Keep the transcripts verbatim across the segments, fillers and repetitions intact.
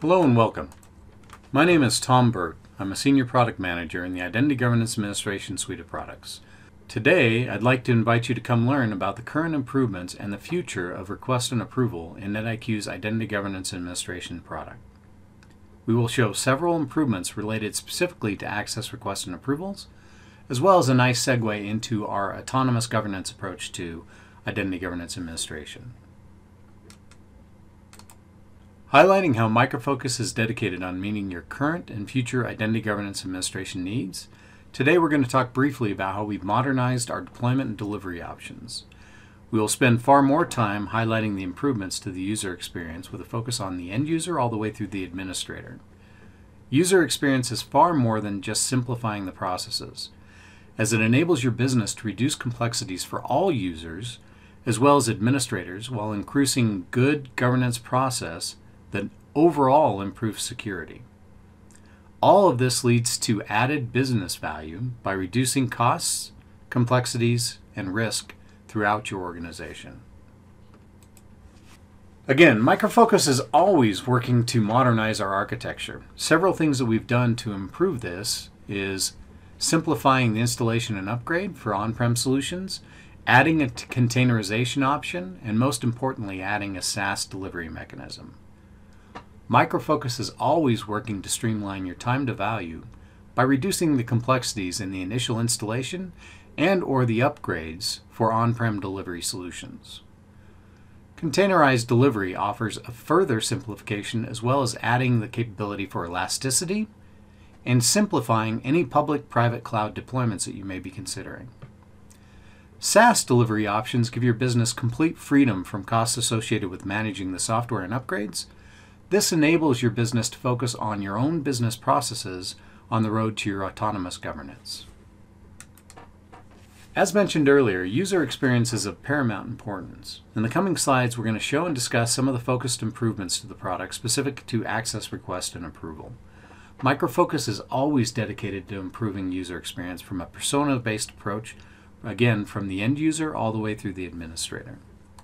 Hello and welcome. My name is Tom Burt. I'm a Senior Product Manager in the Identity Governance Administration suite of products. Today, I'd like to invite you to come learn about the current improvements and the future of request and approval in NetIQ's Identity Governance Administration product. We will show several improvements related specifically to access requests and approvals, as well as a nice segue into our autonomous governance approach to Identity Governance Administration. Highlighting how Micro Focus is dedicated on meeting your current and future Identity Governance Administration needs, today we're going to talk briefly about how we've modernized our deployment and delivery options. We will spend far more time highlighting the improvements to the user experience with a focus on the end user all the way through the administrator. User experience is far more than just simplifying the processes, as it enables your business to reduce complexities for all users as well as administrators while increasing good governance process that overall improves security. All of this leads to added business value by reducing costs, complexities, and risk throughout your organization. Again, Micro Focus is always working to modernize our architecture. Several things that we've done to improve this is simplifying the installation and upgrade for on-prem solutions, adding a containerization option, and most importantly, adding a SaaS delivery mechanism. Micro Focus is always working to streamline your time to value by reducing the complexities in the initial installation and or the upgrades for on-prem delivery solutions. Containerized delivery offers a further simplification as well as adding the capability for elasticity and simplifying any public-private cloud deployments that you may be considering. SaaS delivery options give your business complete freedom from costs associated with managing the software and upgrades. This enables your business to focus on your own business processes on the road to your autonomous governance. As mentioned earlier, user experience is of paramount importance. In the coming slides, we're going to show and discuss some of the focused improvements to the product specific to access request and approval. Micro Focus is always dedicated to improving user experience from a persona-based approach, again, from the end user all the way through the administrator.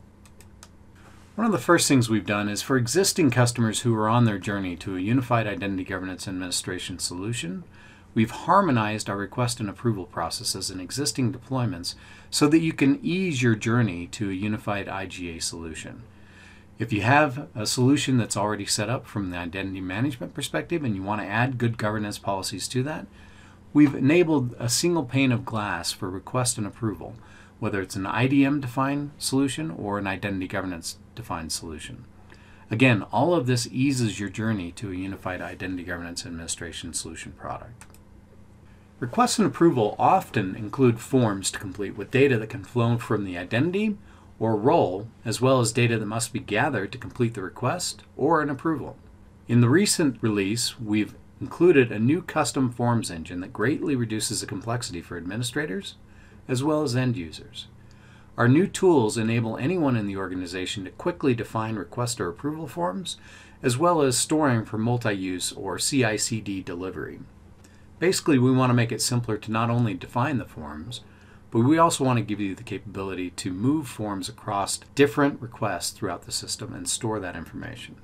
One of the first things we've done is for existing customers who are on their journey to a unified identity governance administration solution, we've harmonized our request and approval processes in existing deployments so that you can ease your journey to a unified I G A solution. If you have a solution that's already set up from the identity management perspective and you want to add good governance policies to that, we've enabled a single pane of glass for request and approval, whether it's an I D M-defined solution or an identity governance-defined solution. Again, all of this eases your journey to a unified identity governance administration solution product. Requests and approval often include forms to complete with data that can flow from the identity or role, as well as data that must be gathered to complete the request or an approval. In the recent release, we've included a new custom forms engine that greatly reduces the complexity for administrators as well as end users. Our new tools enable anyone in the organization to quickly define request or approval forms, as well as storing for multi-use or C I C D delivery. Basically, we want to make it simpler to not only define the forms, but we also want to give you the capability to move forms across different requests throughout the system and store that information.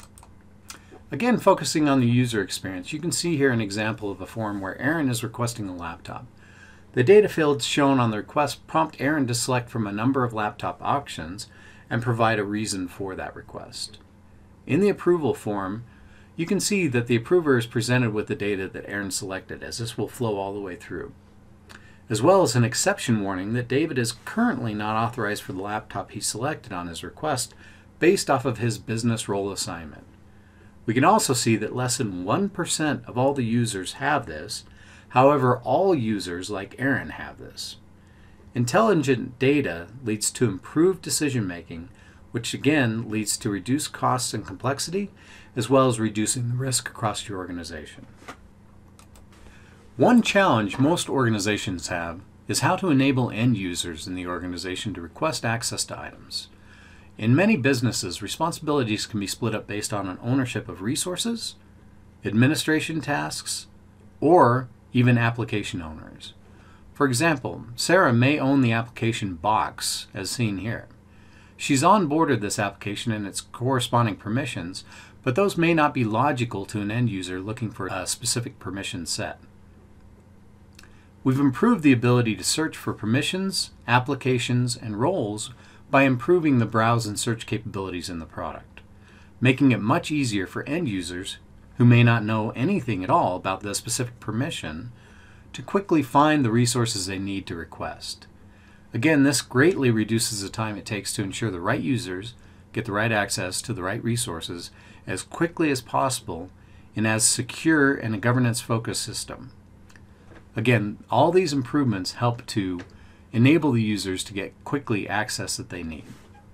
Again, focusing on the user experience, you can see here an example of a form where Aaron is requesting a laptop. The data fields shown on the request prompt Aaron to select from a number of laptop options and provide a reason for that request. In the approval form, you can see that the approver is presented with the data that Aaron selected, as this will flow all the way through, as well as an exception warning that David is currently not authorized for the laptop he selected on his request based off of his business role assignment. We can also see that less than one percent of all the users have this. However, all users like Aaron have this. Intelligent data leads to improved decision making, which again leads to reduced costs and complexity, as well as reducing the risk across your organization. One challenge most organizations have is how to enable end users in the organization to request access to items. In many businesses, responsibilities can be split up based on an ownership of resources, administration tasks, or even application owners. For example, Sarah may own the application box as seen here. She's onboarded this application and its corresponding permissions, but those may not be logical to an end user looking for a specific permission set. We've improved the ability to search for permissions, applications, and roles by improving the browse and search capabilities in the product, making it much easier for end users who may not know anything at all about the specific permission to quickly find the resources they need to request. Again, this greatly reduces the time it takes to ensure the right users get the right access to the right resources as quickly as possible in as secure and a governance-focused system. Again, all these improvements help to enable the users to get quickly access that they need.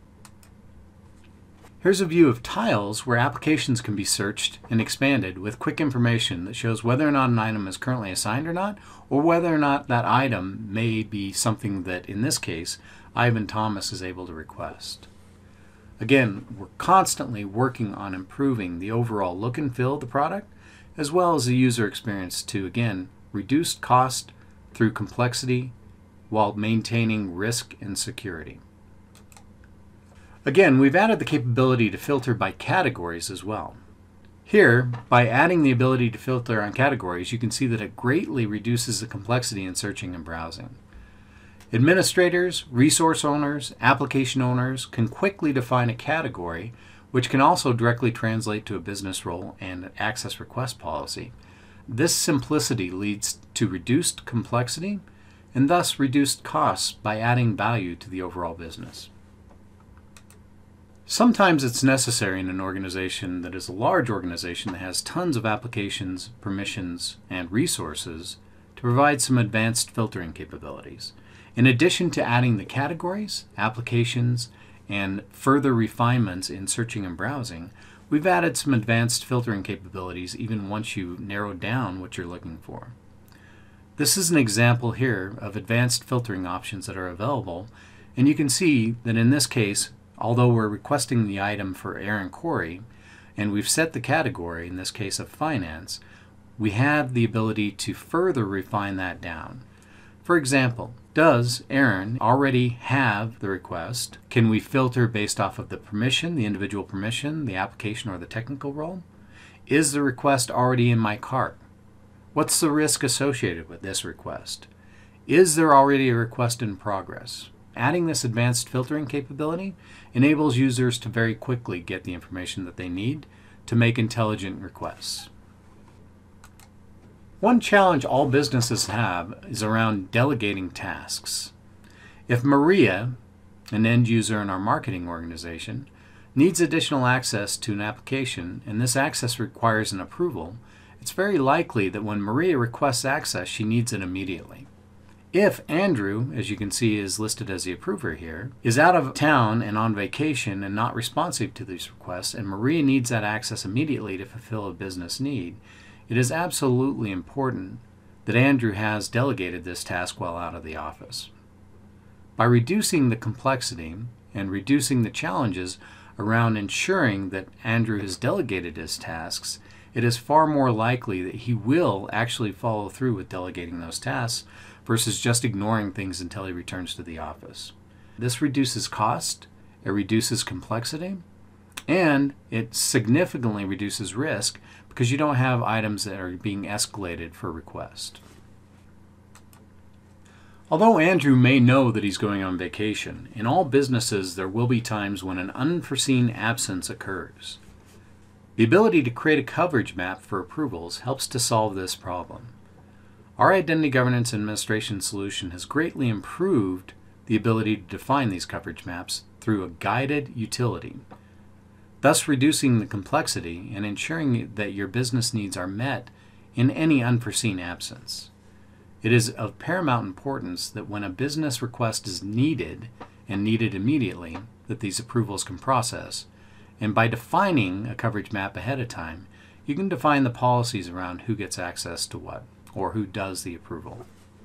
Here's a view of tiles where applications can be searched and expanded with quick information that shows whether or not an item is currently assigned or not, or whether or not that item may be something that, in this case, Ivan Thomas is able to request. Again, we're constantly working on improving the overall look and feel of the product, as well as the user experience to, again, reduce cost through complexity while maintaining risk and security. Again, we've added the capability to filter by categories as well. Here, by adding the ability to filter on categories, you can see that it greatly reduces the complexity in searching and browsing. Administrators, resource owners, application owners can quickly define a category, which can also directly translate to a business role and access request policy. This simplicity leads to reduced complexity and thus reduced costs by adding value to the overall business. Sometimes it's necessary in an organization that is a large organization that has tons of applications, permissions, and resources to provide some advanced filtering capabilities. In addition to adding the categories, applications, and further refinements in searching and browsing, we've added some advanced filtering capabilities even once you narrow down what you're looking for. This is an example here of advanced filtering options that are available, and you can see that in this case, although we're requesting the item for Aaron Corey, and we've set the category, in this case of finance, we have the ability to further refine that down. For example, does Aaron already have the request? Can we filter based off of the permission, the individual permission, the application, or the technical role? Is the request already in my cart? What's the risk associated with this request? Is there already a request in progress? Adding this advanced filtering capability enables users to very quickly get the information that they need to make intelligent requests. One challenge all businesses have is around delegating tasks. If Maria, an end user in our marketing organization, needs additional access to an application and this access requires an approval, it's very likely that when Maria requests access, she needs it immediately. If Andrew, as you can see is listed as the approver here, is out of town and on vacation and not responsive to these requests, and Maria needs that access immediately to fulfill a business need, it is absolutely important that Andrew has delegated this task while out of the office. By reducing the complexity and reducing the challenges around ensuring that Andrew has delegated his tasks, it is far more likely that he will actually follow through with delegating those tasks versus just ignoring things until he returns to the office. This reduces cost, it reduces complexity, and it significantly reduces risk because you don't have items that are being escalated for request. Although Andrew may know that he's going on vacation, in all businesses there will be times when an unforeseen absence occurs. The ability to create a coverage map for approvals helps to solve this problem. Our Identity Governance and Administration solution has greatly improved the ability to define these coverage maps through a guided utility, thus reducing the complexity and ensuring that your business needs are met in any unforeseen absence. It is of paramount importance that when a business request is needed, and needed immediately, that these approvals can process, and by defining a coverage map ahead of time, you can define the policies around who gets access to what, or who does the approval.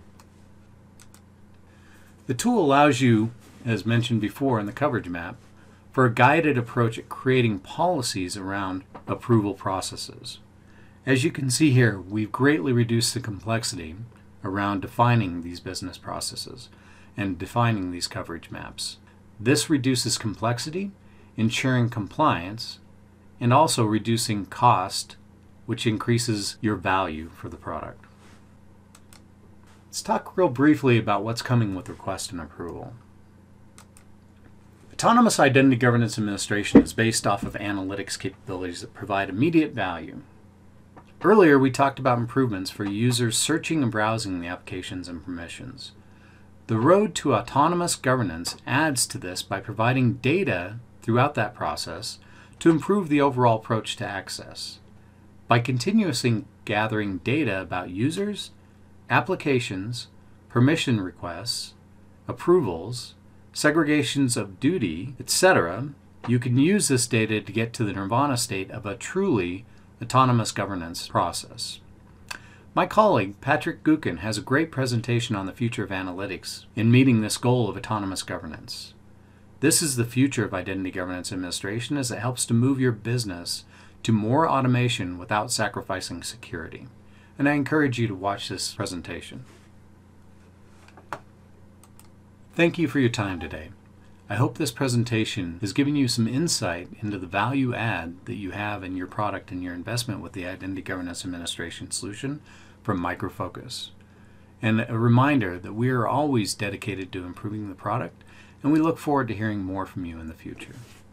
The tool allows you, as mentioned before in the coverage map, for a guided approach at creating policies around approval processes. As you can see here, we've greatly reduced the complexity around defining these business processes and defining these coverage maps. This reduces complexity, ensuring compliance, and also reducing cost, which increases your value for the product. Let's talk real briefly about what's coming with request and approval. Autonomous Identity Governance Administration is based off of analytics capabilities that provide immediate value. Earlier, we talked about improvements for users searching and browsing the applications and permissions. The road to autonomous governance adds to this by providing data throughout that process to improve the overall approach to access. By continuously gathering data about users, applications, permission requests, approvals, segregations of duty, et cetera, you can use this data to get to the nirvana state of a truly autonomous governance process. My colleague, Patrick Gukin, has a great presentation on the future of analytics in meeting this goal of autonomous governance. This is the future of identity governance administration as it helps to move your business to more automation without sacrificing security. And I encourage you to watch this presentation. Thank you for your time today. I hope this presentation has given you some insight into the value add that you have in your product and your investment with the Identity Governance Administration solution from Micro Focus. And a reminder that we are always dedicated to improving the product, and we look forward to hearing more from you in the future.